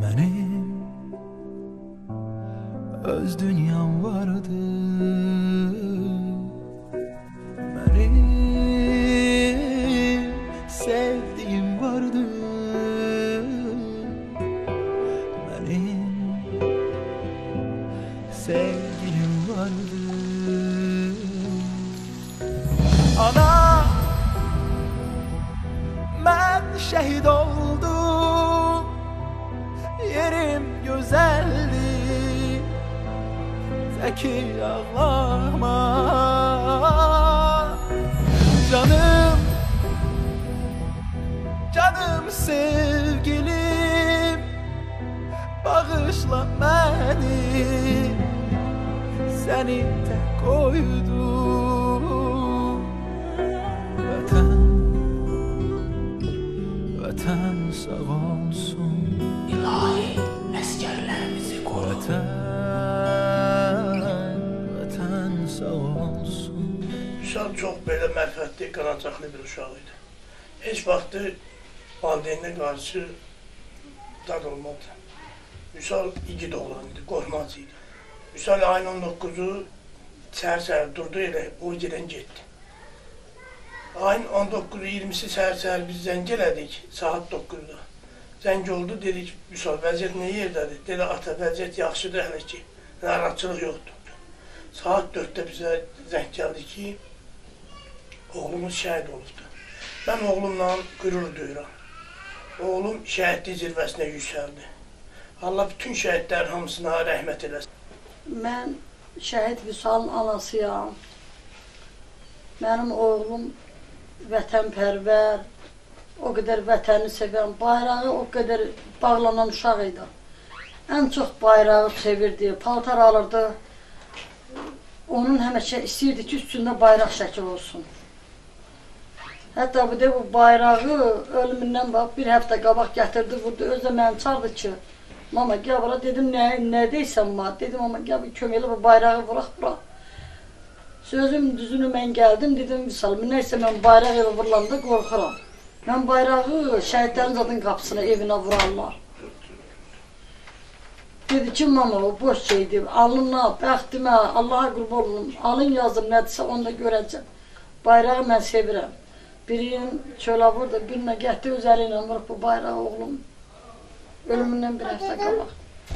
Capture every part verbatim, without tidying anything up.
Benim öz dünyam vardı, benim sevdiğim vardı, benim sevgilim vardı. Ana, ben şehit oldum, yerim güzeldi. Zeki ağlama canım, canım sevgilim, bağışla beni, seni tek koydum. Vatan, vatan sağ olsun. İlahi eskerlerimizi koru. Vatan, vatan sağ olsun. Vüsal çox belə mərfətli, qanacaqlı bir uşaq idi. Heç vaxtı valideyninə qarşı dad olmadı. Vüsal igid oğlan idi, qorxmaz idi. Vüsal ayın on dokkuzu səhər-səhər durdu, elə o gedən getdi. Ayın on dokkuzu iyirmisi səhər-səhər biz zəng elədik, saat doqquzda. Zəng oldu, dedik, Vüsal, vəziyyət nə yerdədir? Dedi, ata, vəziyyət yaxşıdır hələ ki, narahatçılıq yoxdur. Saat dörddə bizə zəng gəldi ki, oğlumuz şəhid olubdur. Mən oğlumla qürur duyuram. Oğlum şəhidlik zirvəsinə yüksəldi. Allah bütün şəhidlərin hamısına rəhmət eləsin. Mən şəhid Vüsalın anasıyam. Mənim oğlum vətənpərvər, o qədər vətəni sevən, bayrağı o qədər bağlanan uşaq idi. Ən çox bayrağı sevirdi, paltar alırdı. Onun həmişə istəyirdi ki, üstündə bayraq şəkil olsun. Hətta bu, de, bu bayrağı ölümündən bax, bir həftə qabaq gətirdi, vurdu. Özü məni çağırdı ki, mama gəl bura, dedim, nə, nə deysən ma? Dedim, ama gəl bir köməklə bu bayrağı vuraq bura. Sözüm düzünü mən gəldim, dedim, Vüsal, neysə mən bayraq evə vurulanda qorxuram. Mən bayrağı şəhidlərin zadın qapısına, evinə vurarlar. Dedi ki, mama, o boş şeydir, alınla, bəxtimə, Allaha qurban olum, alın yazım, nədirsə, onu da görəcəm. Bayrağı mən sevirəm. Birinin çölə vurdu, birinə getdi, özəli ilə vurub bu bayrağı oğlum. Ölümündən bir həftə qabaq.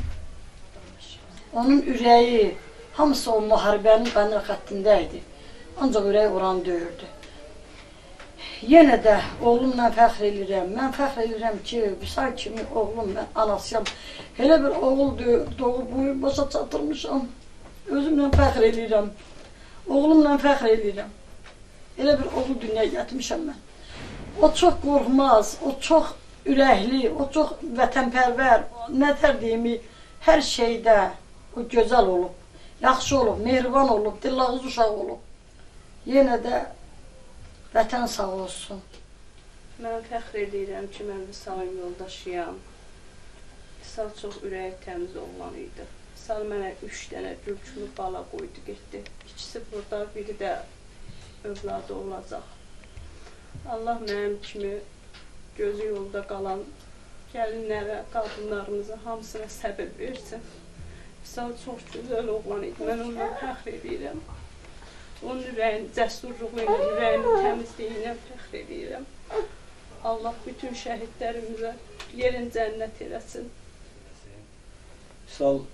Onun ürəyi, hamısı o müharibənin qanır xəttində idi. Ancaq ürəyi oranı döyürdü. Yenə də oğlumla fəxr edirəm. Mən fəxr edirəm ki, Vüsal kimi oğlum, mən anasıyam. Elə bir oğul doğub, boyu başa çatırmışam. Özümlə fəxr edirəm. Oğlumla fəxr edirəm. Elə bir oğul dünyaya gətirmişəm mən. O çox qorxmaz, o çox ürəkli, o çox vətənpərvər, nətər deyimi, hər şeydə o gözəl olub, yaxşı olub, mehriban olub, dillağız uşaq olub. Yenə də vətən sağ olsun. Mən fəxr edirəm ki, mən Vüsalın yoldaşıyam. Vüsal çox ürəyi təmiz oğlan idi. Vüsal mənə üç dənə gülçülü bala qoydu, getdi. İkisi burada, biri də övladı olacaq. Allah mənim kimi gözü yolda qalan gəlinlərə, qadınlarımıza hamısına səbir versin. Vüsal çox gözəl oğlan idi, mən ondan fəxr edirəm. Onun ürəyinin cəsurluğu ilə, ürəyinin təmizliyi ilə fəxr edirəm. Allah bütün şəhidlərimizə yerin cənnət eləsin. Vüsal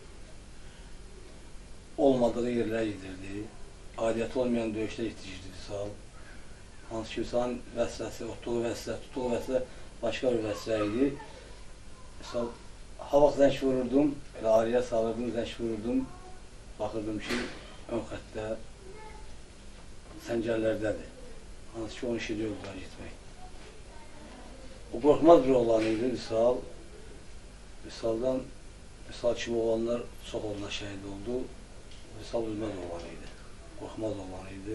olmadığı yerlərə gedirdi. Adiyyəti olmayan döyüşdə yetişirdi Vüsal. Hansı ki, Vüsalın vəsvəsi, otduğu vəsvə, tutduğu vəsvə başqa bir vəsvə idi. Vüsal, ha vaxt zəng vururdum, elə arıya salırdım, zəng vururdum. Baxırdım ki, ön xəttə səngərlərdədir. Hansı ki, on işi deyirlər gitmək. O qorxmaz bir oğlan idi Vüsal. Vüsaldan, Vüsal kimi oğlanlar çox oğlana şəhid oldu. Vüsal bilməz oğlan idi, qorxmaz oğlan idi.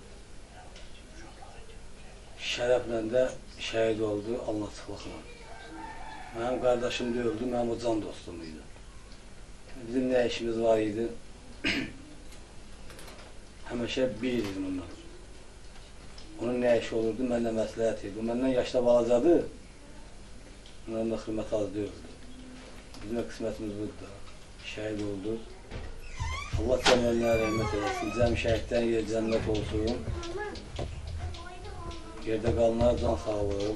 Şərəflə də şəhid oldu, anlatıqlıqla. Mənim qardaşım da öldü, mənim o can dostum idi. Bizim nə işimiz var idi? Həmişə bir idim ondan. Onun nə işi olurdu, mənlə məsləhət idi. O məndən yaşda balacadır, onların da xidməti az deyildi. Bizim de qismətimiz budur da. Şəhid oldu. Allah cənnətinə rəhmət eləsin. Cəm şəhidlərin yeri cənnət olsun. Yerdə qalanlara can sağlıq.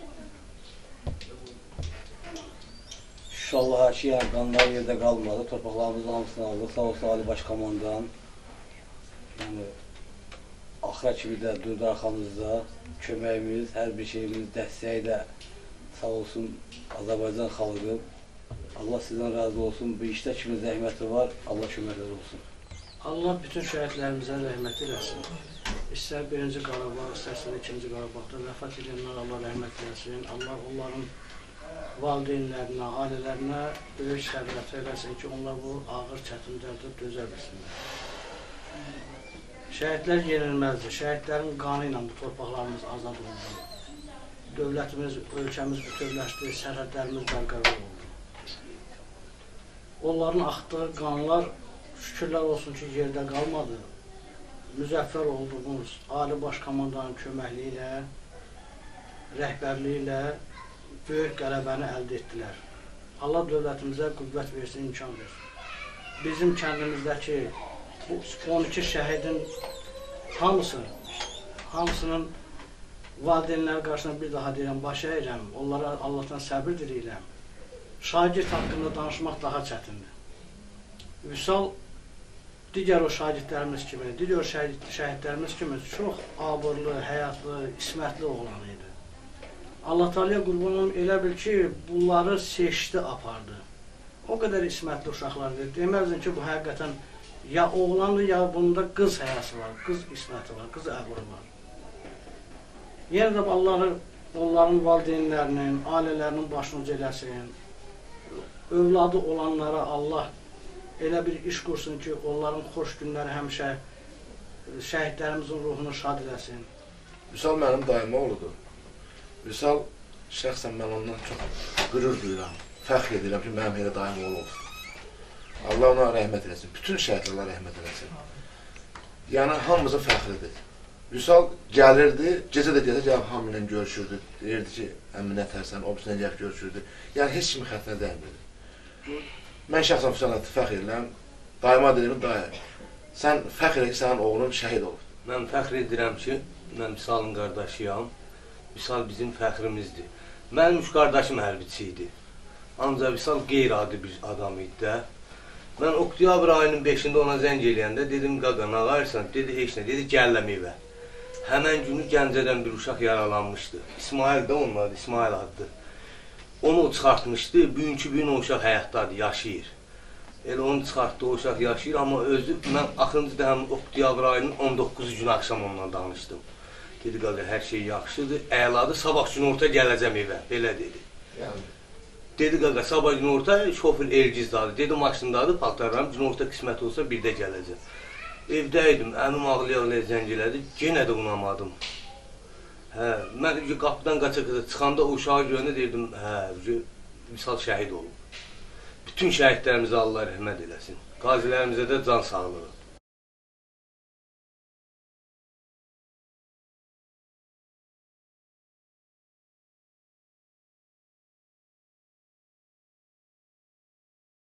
İnşallah ki, yəni qanlar yerdə qalmadı. Torpaqlarımızın hamısını aldı. Sağ olsun Ali Başkomandan. Yəni, axıra kimi də durdu arxamızda. Köməyimiz, hər bir şeyimiz, dəstəyi də sağ olsun Azərbaycan xalqı. Allah sizdən razı olsun. Bu işdə kimin zəhməti var, Allah köməklər olsun. Allah bütün şəhidlərimizə rəhmət eləsin. İstər birinci Qarabağ, istərsə ikinci Qarabağda vəfat edənlər Allah rəhmət eləsin. Allah onların valideynlərinə, ailələrinə böyük səbrət eləsin ki, onlar bu ağır çətinlərdə dözə bilsinlər. Şəhidlər yenilməzdir. Şəhidlərin qanı ilə bu torpaqlarımız azad oldu. Dövlətimiz, ölkəmiz bütövləşdi, sərhədlərimiz bərqərar oldu. Onların axdığı qanlar şükürlər olsun ki, yerdə qalmadı. Müzəffər olduğumuz Ali Başkomandanın köməkliyi ilə, rəhbərliyi ilə böyük qələbəni əldə etdilər. Allah dövlətimizə qüvvət versin, imkan versin. Bizim kəndimizdəki bu on iki şəhidin hamısı, hamısının valideynləri qarşısında bir daha deyirəm, baş əyirəm, onlara Allahdan səbir diləyirəm. Şagird haqqında danışmaq daha çətindir. Vüsal digər o şagirdlərimiz kimi, digər o şəhidlərimiz kimi çox abırlı, həyatlı, ismətli oğlan idi. Allah Teala'ya qurbanım elə bil ki, bunları seçdi, apardı. O qədər ismətli uşaqlardır. Deməzdin ki, bu həqiqətən ya oğlandır, ya bunda qız həyası var, qız isməti var, qız əqrı var. Yenə də Allah'ı onların valideynlərinin, ailələrinin başını uca eləsin. Övladı olanlara Allah elə bir iş qursun ki, onların xoş günləri həmişə şəhidlərimizin ruhunu şad eləsin. Vüsal mənim daimi oğludur. Vüsal, şəxsən mən ondan çox qürur duyuram, fəxr edirəm ki, mənim elə daimi oğlu olsun. Allah ona rəhmət eləsin, bütün şəhidlərə rəhmət eləsin. Yəni, hamımızın fəxridir. Vüsal gəlirdi, gecə də gəlir, gəlib hamı ilə görüşürdü. Deyirdi ki, əmi nə tərsən, o birisine gəlib görüşürdü. Yəni, heç kimi xətrinə dəymirdi. Mən şəxsən Vüsala fəxr edirəm, daima deyirəm, dayı, sən fəxr edir ki, sənin oğlun şəhid olur. Mən fəxr edirəm ki, mən Vüsalın qardaşıyam. Vüsal bizim fəxrimizdir. Mənim üç qardaşım hərbiçi idi. Ancaq Vüsal qeyri-adi bir adam idi də. Mən oktyabr ayının beşində ona zəng eləyəndə dedim, qaqa, nə ağarsan? Dedi, heç nə, dedi, gəlləm evə. Həmən günü Gəncədən bir uşaq yaralanmışdı. İsmail də onun adı, İsmail addı. Onu o çıxartmışdı, bugünkü gün o uşaq həyatdadır, yaşayır. Elə onu çıxartdı, o uşaq yaşayır, amma özü, mən axırıncı da həm oktyabr ayının on doqquzu günü axşam onunla danışdım. Dedi, qaqa, hər şey yaxşıdır, əladır, sabah gün orta gələcəm evə, belə dedi. Yəni. Dedi, qaqa, sabah gün orta şoför Ergizdadır, dedi, maşındadır, paltarlarım, gün orta qismət olsa bir də gələcəm. Evdəydim, əmim ağlaya-ağlaya zəng elədi, yenə də unamadım. Hə, mən qapıdan qaça-qaça çıxanda o uşağı görəndə deyirdim, hə, Vüsal şəhid olub. Bütün şəhidlərimizə Allah rəhmət eləsin, qazilərimizə də can sağlığı.